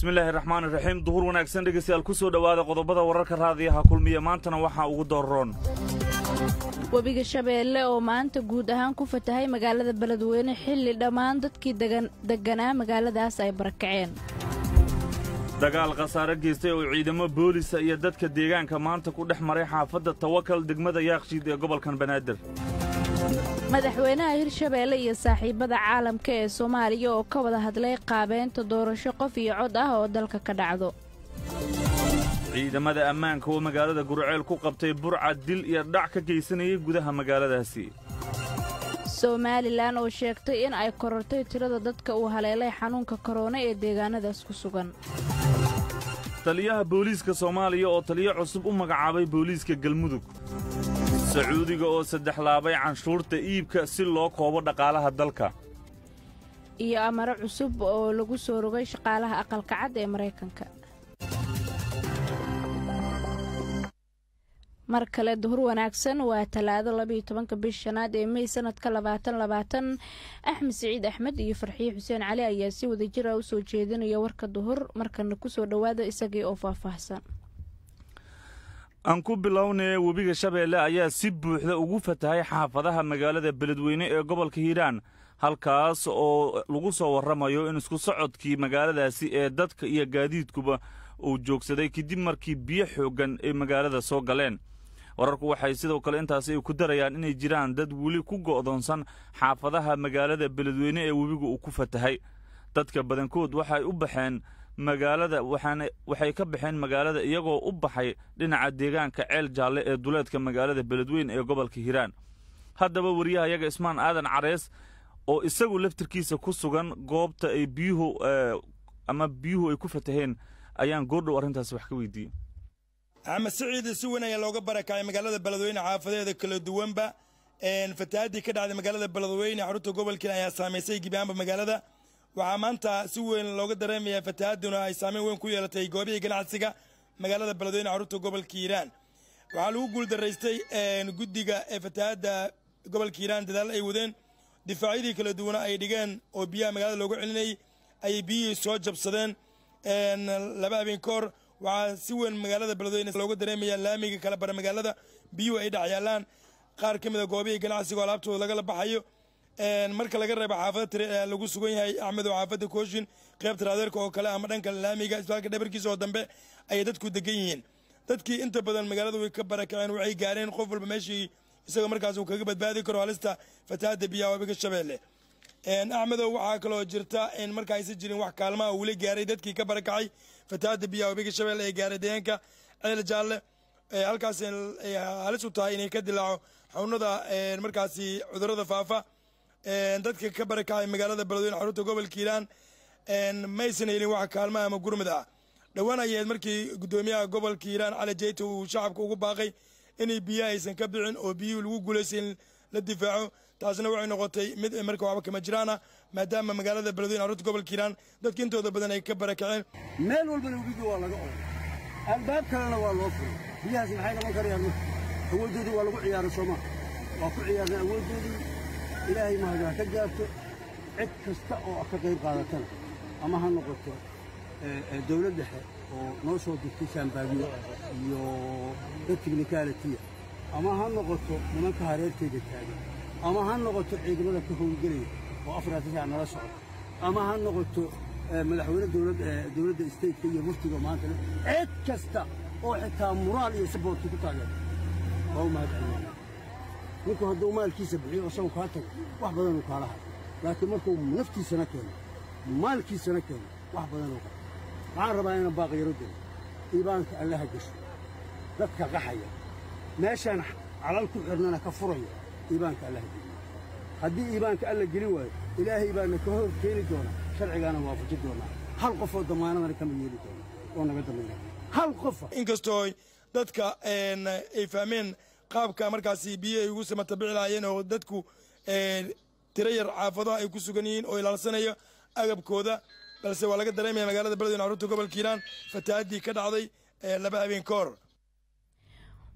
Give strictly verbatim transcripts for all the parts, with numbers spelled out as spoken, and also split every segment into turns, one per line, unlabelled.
بسم الله الرحمن الرحيم ظهور wanaagsan dhageystayaal ku soo dhawaada qodobada wararka raadiyaha kulmiye maantana waxa ugu dooron
wabiga Shabeelle oo maanta guud ahaan ku fatahay magaalada Beledweyne xilli dhamaan dadkii deganaa magaaladaas ay barakaceen
dagaal qasaare geystay oo ciidamo booliska iyo dadka deegaanka maanta ku dhex maray xaafadda Tawakal degmada Yaaqshiid ee gobolkan Banaadir
madaxweynaha Hirshabeelle iyo saaxiibada caalamka ee Soomaaliya oo ka wada hadlay qaabeynta doorasho qof iyo cod ah oo dalka ka dhacdo ciidamada ammaanka oo magaalada Gurceel ku qabtay burcad dil iyo dhac ka geysanayay gudaha magaaladaasi Somaliland oo sheegtay in ay korortay tirada dadka uu haleelay xanuunka corona ee deegaanadaas ku sugan taliyaha booliska Soomaaliya oo taliye cusub u magacaabay booliska Galmudug Sacuudiga oo saddex laabay canshuurta iibka si loo koobo dhaqaalaha dalka iyo amaro cusub oo lagu soo rogay shaqaalaha aqalka cad ee Mareykanka mar kale duhur wanaagsan waa talaado laba iyo tobanka bisha shanaad ee May sanadka labaatan labaatan Axmed Saciid Axmed iyo Farxiye Xuseen Cali ayaa si wada jir ah u soo jeedinaya warka duhur markana ku soo dhawaada isagii oo faahfaahsan aan ku bilownay wabiga Shabeelle ayaa si buuxda ugu fatahay xaafadaha magaalada Beledweyne ee gobolka Hiiraan halkaas oo lagu soo waramayo in isku socodkii magaaladaasi ee dadka iyo gaadiidkuba uu joogsaday kadib markii biyo xoogan ay magaalada soo galeen wararku waxay sidoo kale intaas ay ku darayaan inay jiraan dad wali ku go'doonsan xaafadaha magaalada Beledweyne ee wabiga uu ku fatahay dadka badankood waxay u baxeen magaalada waxaana waxay ka baxeen magaalada iyagoo u baxay dhinaca deegaanka Ceel Jaalle ee duleedka magaalada Beledweyne ee gobolka Hiiraan haddaba wariyaha yaga Ismaan Aadan Carees oo isagu laftirkiisa ku sugan goobta ay biyuhu ama biyuhu ay ku fataheen ayaan goordhow arrintaas wax ka weydiiyay
Axmed Saciid si weyn ayaa looga barakacay magaalada Beledweyne xaafadeeda kala duwanba een fatahaadii ka dhacday magaalada Beledweyne xarunta gobolka ayaa saameysay gibaanba magaalada waxaa maanta si weyn looga dareemayaa fatahaaduna ay saameyn weyn ku yeelatay goobihii ganacsiga magaalada Beledweyne xarunta gobolka Hiiraan waxaa lagu guul daraystay een guddiga ee fatahaada gobolka Hiiraan dadaal ay wadeen difaacyadii kala duwan ay dhigeen oo biyaha magaalada loogu celinay ay biyihii soo jabsadeen een laba habeen koor waxaa si weyn magaalada Beledweyne looga dareemayaa laamiga kala bar magaalada biyuhu ay dhacyaalaan qaar ka mid ah goobihii ganacsiga oo alaabtooda laga la baxayo een marka laga reebo xaafadda tire ee lagu sugan yahay Axmed oo xaafadda Kooshin qaybta raadeerka oo kale ama dhanka laamiga isbaalka dhabarkiisa oo dambe ay dadku degan yihiin dadkii inta badan magaalada way ka barakaceen waxay gaareen qof walba meeshii isaga markaas uu kaga badbaadi karo halista fatahaadda biyaha wabiga Shabeelle een Axmed waxa kale oo jirta in marka aysan jirin wax kaalmo ah wali gaaray dadkii ka barakacay fatahaadda biyaha wabiga Shabeelle ay gaaray deegaanka Ceel Jaalle ee halkaas ay halis u tahay inay ka dilaaco xanuunada een markaasi cudurrada faafa een dadka ka barakacay magaalada Beledweyne xarunta gobolka Hiiraan een maysan helin wax kaalmo ama gurmad ah dhawaan ayay markii gudoomiyaha gobolka Hiiraan Cali Jeyto uu shacabka ugu baaqay inay biyaha aysan ka bixin oo biyuhu lagu guulaysan la difaaco taasna waxay noqotay mid markaa waxba kama jiraan maadaama magaalada Beledweyne xarunta gobolka Hiiraan dadka intooda badan ay ka barakaceen
meel walba wabiga waa laga oray albaab kalena waa loo furay biyahaas maxay noqon karayaan awoodooda waa lagu ciyaaro Soomaa waa ku ciyaarna awoodooda ilaahay ma hada ka gaarto cid kasta oo ka qayb qaadatana ama ha noqoto ee dawladda oo noo soo dirtay Shaambaagiyo iyo technicality ama ha noqoto nimanka hareerteeda taagan ama ha noqoto ciidamada ka howlgalaya oo afraad saac nala socdo ama ha noqoto madaxweyne dawladda dawladda state iyo muftiga maanta cid kasta oo xitaa moraal iyo support ku taageero oo ma hadlayaan ninka hadduu maalkiisa bixiyo soo ka tago wax badan uu kala hayo laakiin markuu naftiisana keeno maalkiisana keeno wax badan uu waxaan rabaa inaan baaqyaro dilo iibaanka allaha gasho dadka qaxaya meeshaan calal ku xirnana ka furayo iibaanka allaha geliyo haddii iibaanka alla geli waayo ilaahay baana ka hor keeni doona sharcigaana waafaji doona hal qof oo damaanadana kama yeeli doona oo naga dameeyo hal qof
inkastoo dadka een ay fahmeen qaabka markaasi biyo ay ugu samata bixlaayeen oo dadku ee tirayar xaafadaha ay ku sugan yihiin oo ilaalsanayo agabkooda balse waa laga dareemayaa magaalada Beledweyne xarunta gobolka Hiiraan fatahaadii ka dhacday laba habeen koor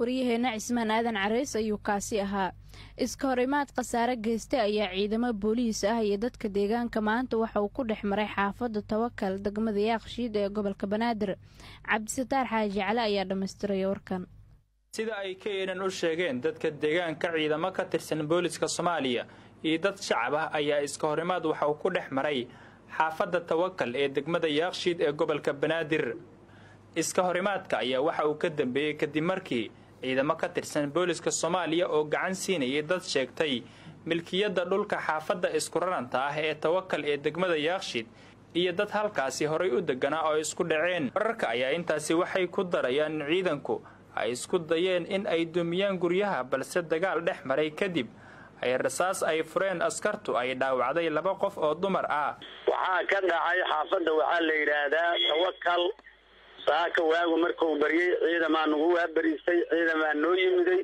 waryaheena cismaan aadan carays ayuu kaasi ahaa. iska horimaad khasaare geystay ayaa ciidamo booliis ah iyo dadka deegaanka maanta waxa uu ku dhex maray xaafadda Tawakal degmada Yaaqshiid ee gobolka Banaadir. Cabdisataar Xaaji Cali ayaa dhameystiray warkan.
sida ay keenan u sheegeen dadka deegaanka ciidamo ka tirsan booliska Soomaaliya iyo dad shacab ah ayaa iska horimaad waxa uu ku dhex maray xaafadda Tawakal ee degmada Yaaqshiid ee gobolka Banaadir. iska horimaadka ayaa waxa uu ka dambeeyay kadib markii ciidamo ka tirsan booliska Soomaaliya oo gacan siinayay dad sheegtay milkiyada dhulka xaafadda isku raranta ah ee Tawakal ee degmada Yaaqshiid iyo dad halkaasi horay u deganaa oo isku dhaceen. wararka ayaa intaasi waxay ku darayaan ciidanku ay isku dayeen in ay dumiyaan guryaha balse dagaal dhex maray kadib ay rasaas ay fureen askartu ay dhaawacday laba qof oo dumar ah.
waxaa ka dhacay xaafadda waxaa la yiraahdaa Tawakal saaka waagu markuu bariyay ciidamaan ugu waabariisay ciidamaan noo yimiday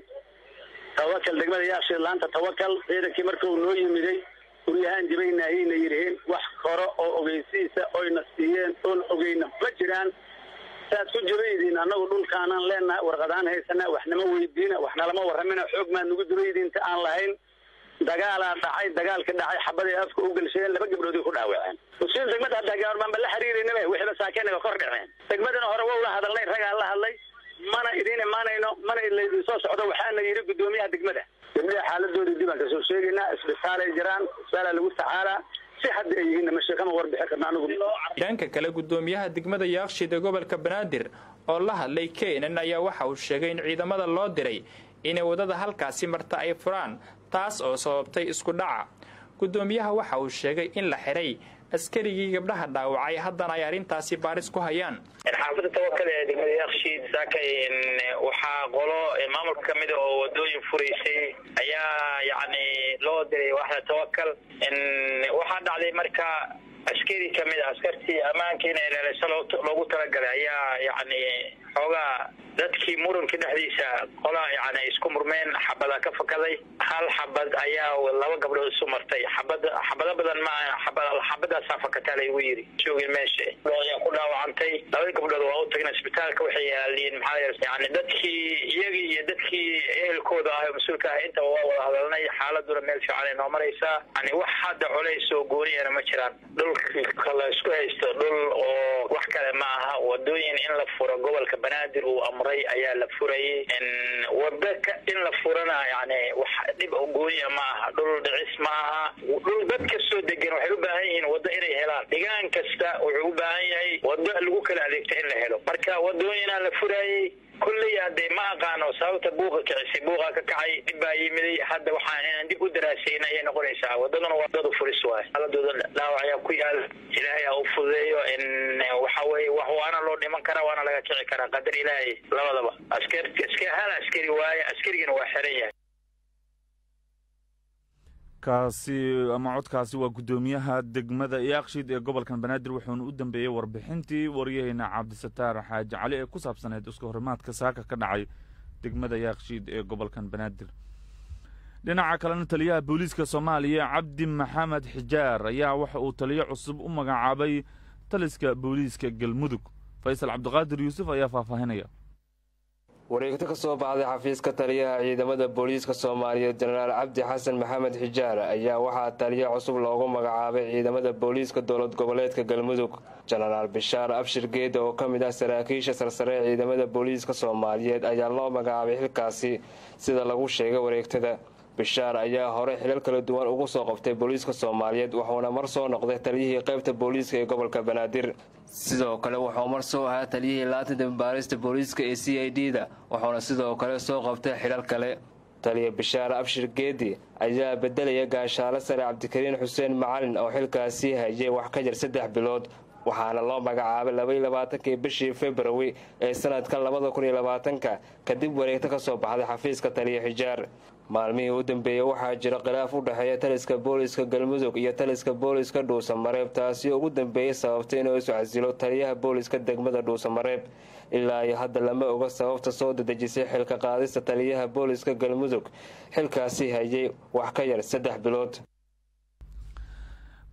Tawakal degmada Yaaqshiid laanta Tawakal ciidankii markuu noo yimiday guryahan jibaynaayna yireen wax koro oo ogeysiisa oo nasiiyeen oo ogeyna ma jiraan saad ku jibaydiin anagu dhulkaanan leenahay warqadaan haysana waxnama weydiina waxna lama waramina xoog ma nugu jibaydiinta aan lahayn dagaal dhacay dagaalka dhacay xabadii afka u galsheen laba gabdhood ku dhaawaceen usiin degmada dagaarman bal xiriirinay wixii saakeenaga kor dhaceen degmadana hore waa la hadalnay raga la hadlay mana idin imaanayno mana ilaa soo socdo waxaana yiri gudoomiyaha degmada gabdhaha xaaladooda dib aan ka soo sheegaynaa isbitaal ay jiraan isbitaal lagu tacaala si hadda ay yihiin ma sheekama warbixin karna anigu
dhanka kale gudoomiyaha degmada Yaaqshiid ee gobolka Banaadir oo la hadlay keenan ayaa waxa uu sheegay in ciidamada loo diray inay wadada halkaasi marta ay furaan taas oo sababtay isku dhaca. gudoomiyaha waxa uu sheegay in la xiray askarigii gabdhaha dhaawacay haddana ay arintaasi baaris ku hayaan.
xaafadda Tawakal ee degmada Yaaqshiid saakay waxa qolo maamulka kamid oo wadooyin furaysay ayaa yaani loo diray waxa Tawakal in waxa dhacday marka askari kamid askartii amaankiina ilaalisa loogu talagalay ayaa yaani xoga dadkii muranka dhexdiisa qola yaani isku murmeen xabada ka fakaday hal xabad ayaa laba gabdhood isu martay xabada xabada badan ma xabada xabada safakata la igu yiri joogay meesha loo ku dhaawacantay laba gabdhood waa u tagnay isbitaalka waxay yaaleen maxaa yaani dadkii iyagii iyo dadkii ehelkooda ah mas'uulka ah inta waa wada hadalnay xaaladuna meel fiican noo maraysa yani wax hadda culays oo gooniyana ma jiraan dhulka kala isku haysto dhul oo wax kale ma aha wadooyin in la furo gobolka Banaadir uu amray ayaa la furayay in wadada in la furana yani wax dib u gooniya ma aha dhul dhicis ma aha dhul dadka soo degan waxay u baahan yihiin wada inay helaan deegaan kasta wuxuu u baahan yahay wada lagu kala adeegto in la helo marka wadooyina la furayay kulli hadee ma aqaano sababta buuqa kicisi buuqa ka kacay dib baa yimid hadda waxaan inaan dib u daraasaynay ay noqonaysaa wadadana wadada furis waay haladooda dhaawacaya ku yaal ilaahay uu fudeeyo in waxa weeye wax waana loo dhiman karaa waana laga kici karaa qadar ilaahay labadaba askari iska hal askari waay askarigana waa xiran yahay
kaasi ama codkaasi waa gudoomiyaha degmada Yaaqshiid ee gobolka Banaadir wuxuuna u dambeeyay warbixintii waryaheena Cabdisataar Xaaji Cali ee ku saabsaneed isku horimaadka saaka ka dhacay degmada Yaaqshiid ee gobolka Banaadir. dhinaca kalena taliyaha booliska Soomaaliya Cabdi Maxamed Xijaar ayaa waxa uu taliye cusub u magacaabay taliska booliska Galmudug. Faysal Cabdiqaadir Yuusuf ayaa faahfaahinaya.
wareegto ka soo baxday xafiiska taliyaha ciidamada booliiska Soomaaliyeed Jenaraal Cabdi Xasan Maxamed Xijaar ayaa waxaa taliye cusub loogu magacaabay ciidamada booliiska dowlad goboleedka Galmudug. Jenaraal Bishaar Abshir Geeda oo kamid ah saraakiisha sarsare ciidamada booliiska Soomaaliyeed ayaa loo magacaabay xilkaasi sida lagu sheegay wareegtada. Bishaar ayaa hore xilal kala duwan ugu soo qabtay booliiska Soomaaliyeed wuxuuna mar soo noqday taliyihii qaybta booliiska ee gobolka Banaadir. sidoo kale wuxuu mar soo ahaa taliyihii laanta dambaarista booliiska ee C I D da wuxuuna sidoo kale soo qabtay xilal kale. taliye Bishaar Abshir Geedi ayaa bedelaya gaashaale sare Cabdikariin Xuseen Macalin oo xilkaasi hayay wax ka jir saddex bilood waxaana loo magacaabay laba iyo labaatankii bishii February ee sanadka laba kun iyo labaatanka kadib wareegto ka soo baxday xafiiska taliye Xijaar. maalmihii u dambeeyay waxaa jira khilaaf u dhaxeeya taliska booliska Galmudug iyo taliska booliska Dhuusamareeb taasi ugu dambeeyay sababtay inuu isu casilo taliyaha booliska degmada Dhuusamareeb. ilaa iyo hadda lama oga sababta soo dedejisay xilka qaadista taliyaha booliska Galmudug xilkaasi hayay wax ka yar saddex bilood.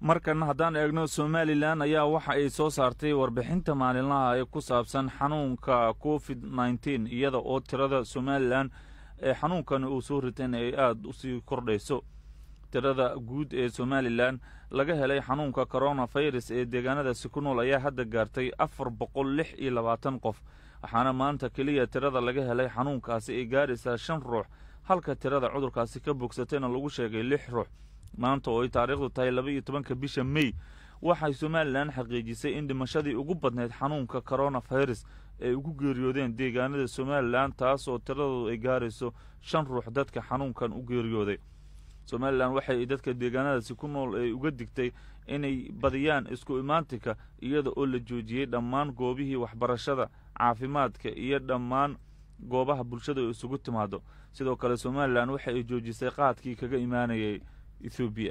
markan haddaan eegno somalilan ayaa waxa ay soo saartay warbixinta maalinlaha ee ku saabsan xanuunka covid nneteen iyada oo tirada somalilan ee xanuunkani uu soo ritan ay aada usii kordhayso. tirada guud ee somalilan laga helay xanuunka coronavirus ee deegaanadaasi ku nool ayaa hadda gaartay afar boqol lix iyo labaatan qof, waxaana maanta keliya tirada laga helay xanuunkaasi ay gaaraysaa shan ruux, halka tirada cudurkaasi ka bogsatayna lagu sheegay lix ruux. maanta oo ay taariikhdu tahay laba iyo tobanka bisha mey waxay somalilan xaqiijisay in dhimashadii ugu badnayd xanuunka coronavirus ay ugu geeriyoodeen deegaanada somalilan, taas oo tiradoodu ay gaarayso shan ruux dadka xanuunkan u geeriyooday. somalilan waxay dadka deegaanadaasi ku nool ay uga digtay inay badiyaan isku imaantika iyada oo la joojiyey dhammaan goobihii waxbarashada, caafimaadka iyo dhammaan goobaha bulshada oo isugu timaado. sidoo kale somalilan waxa ay joojisay qaadkii kaga imaanayay ethoobiya.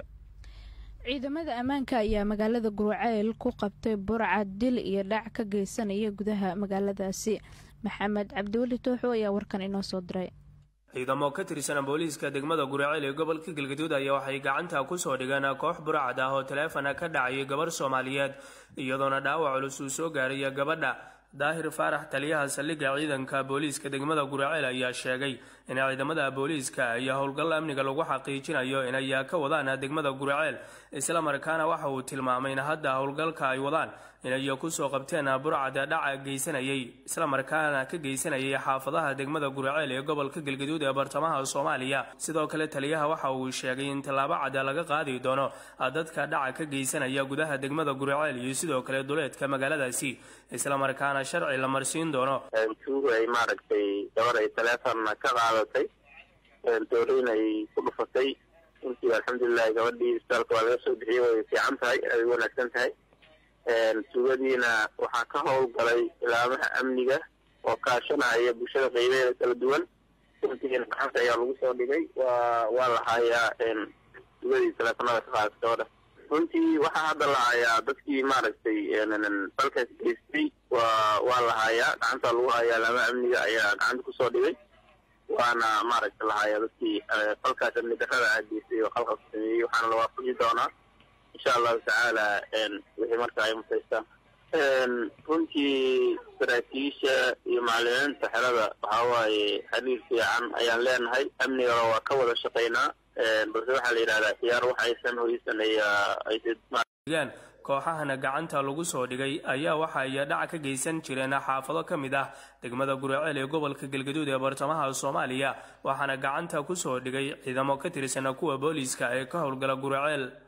ciidamada ammaanka ayaa magaalada Gurceel ku qabtay burcad dil iyo dhac ka geysanaya gudaha magaaladaasi. maxamed cabdiweli tooxo ayaa warkan inoo soo diray.
ciidamo ka tirsan booliiska degmada Gurceel ee gobolka Galgaduud ayaa waxay gacanta ku soo dhigeen koox burcad ah oo telefoon ka dhacay gabar Soomaaliyeed iyadoona dhaawac culus uu soo gaaray gabadha. daahir faarax taliyaha saldhigga ciidanka booliiska degmada Gurceel ayaa sheegay in ciidamada booliiska ay howlgal amniga lagu xaqiijinayo in ay ka wadaan degmada Gurceel, isla markaana waxa uu tilmaamay in hadda howlgalka ay wadaan in ay ku soo qabteen burcad dhac geysanayay isla markaana ka geysanayay xaafadaha degmada Gurceel ee gobolka Galgaduud ee bartamaha Soomaaliya. sidoo kale taliyaha waxa uu sheegay in tallaabo cad laga qaadi doono dadka dhac ka geysanaya gudaha degmada Gurceel iyo sidoo kale duleedka magaaladaasi, isla markaana sharci la marsiin doono.
intuu ay maaragtay gabar ay telefoon ka qaadatay doorin ay ku dhufatay, intii alxamdulillaah gabadhii isbitaalka waa laga soo bixiyey, way fiican tahay, ay wanaagsan tahay. suugadiina waxaa ka howlgalay ilaamaha amniga oo kaashanaya bulshada qaybaheeda kala duwan. intiina gacanta ayaa lagu soo dhigay, waa waa la hayaa suugadii teleefonada ka qaadatay gabadha. runtii waxaa hadda la hayaa dadkii maaragtay falkaas geystay, waa waa la hayaa, gacanta lagu hayaa, ilaamaha amniga ayaa gacanta kusoo dhigay, waana maaragtay la hayaa dadkii falkaas amni darrada ah geystay oo qalqal sameeyey. waxaana la waafaji doonaa insha allahu tacaala wixii marka ay mutaystaan. runtii saraakiisha iyo macalimiinta xerada waxaa waaye xiriir fiican ayaan leenahay, amnigana waa ka wada shaqaynaa, balse waxaa la yidhahdaa ciyaar wax aysan hoysan ay
kooxahana gacanta lagu soo dhigay ayaa waxa ay dhac ka geysan jireen xaafado ka mid ah degmada Gurceel ee gobolka Galgaduud ee bartamaha Soomaaliya, waxaana gacanta ku soo dhigay ciidamo ka tirsan kuwa booliiska ee ka howlgala Gurceel.